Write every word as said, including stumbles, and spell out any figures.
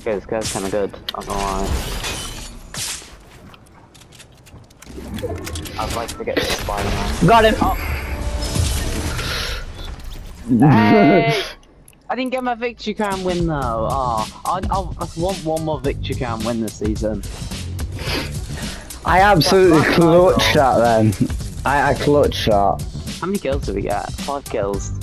Okay, this guy's kinda good, I'm not gonna lie. I'd like to get to Spider-Man. Got him! Oh. Hey! I didn't get my victory crown win though. Oh, I, I, I want one more victory crown win this season. I absolutely clutched that then. I, I clutched that. How many kills did we get? Five kills.